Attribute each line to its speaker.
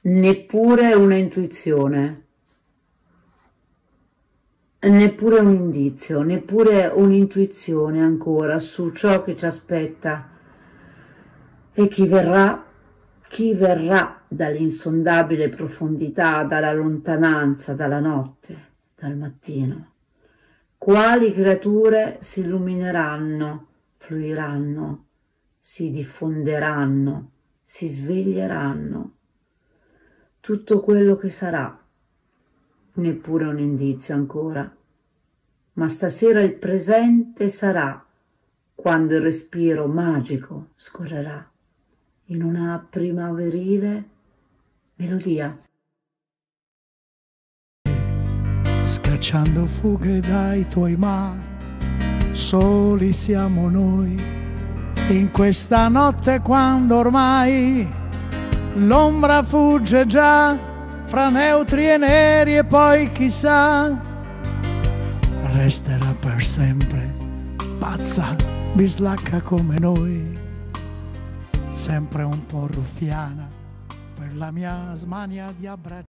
Speaker 1: neppure una intuizione, neppure un indizio, neppure un'intuizione ancora su ciò che ci aspetta e chi verrà dall'insondabile profondità, dalla lontananza, dalla notte, dal mattino. Quali creature si illumineranno, fluiranno, si diffonderanno, si sveglieranno. Tutto quello che sarà, neppure un indizio ancora, ma stasera il presente sarà quando il respiro magico scorrerà in una primaverile melodia.
Speaker 2: Scacciando fughe dai tuoi soli siamo noi, in questa notte quando ormai l'ombra fugge già fra neutri e neri e poi chissà resterà per sempre pazza, bislacca come noi, sempre un po' ruffiana per la mia smania di abbracciare.